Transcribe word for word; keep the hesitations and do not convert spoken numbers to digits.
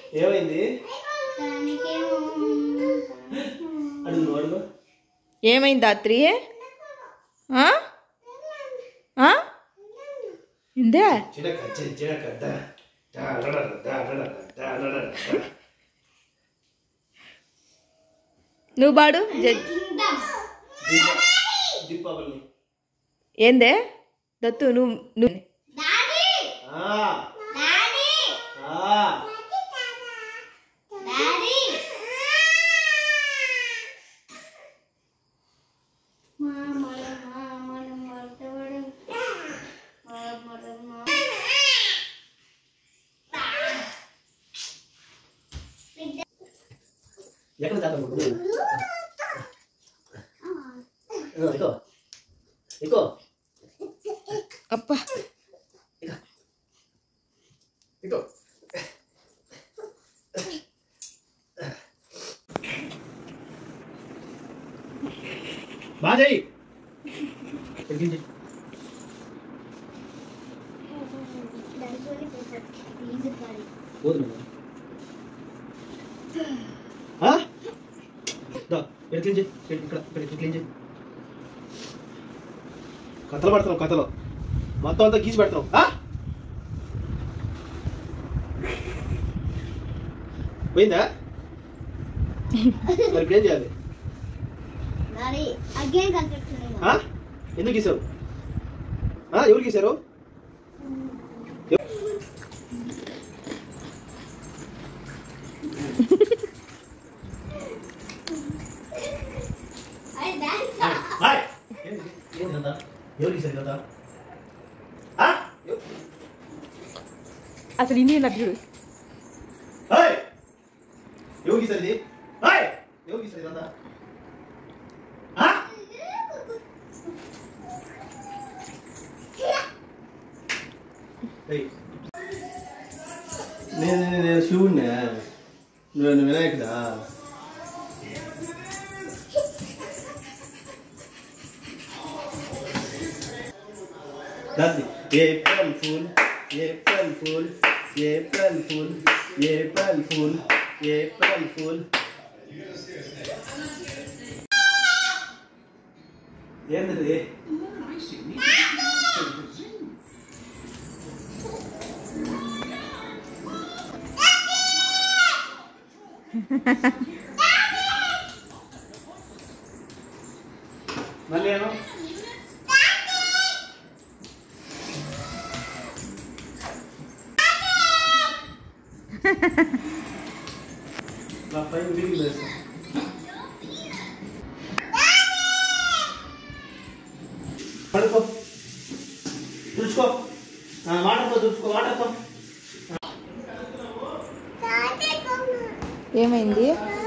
ఏమైంది అడుగు అడుగు ఏమైంది దాత్రి ఇందే నువ్వు బాడు ఏందే దత్తు నువ్వు నువ్వు ఎక్కడ తాత ఇకో ఇకో అప్పా ఇకో బాజయ్ ఎక్కించి పోదు ఎక్కించి ఇక్కడ ఇక్కడ ఎక్కించి కథలు పడుతున్నావు కథలో మొత్తం అంతా గీసి పెడతావు పోయిందా మరి ఇప్పుడు ఏం చేయాలి ఎందుకు గీసావు ఎవరు గీసారు ఎవరు గీసారు కదా అసలు ఇన్ని నాకు చూడు ఎవరు గీసారు ఇది ఎవరు గీసారు ఇదంతా నేను నేను శివుడినా నువ్వు వినాయకుడా April fool April fool April fool April fool April fool ఏంటది మళ్ళీ ఏమో నా పైన వీడియో లేదు పడుకో తుడుచుకో వాటర్తో తుడుచుకో వాటర్తో ఏమైంది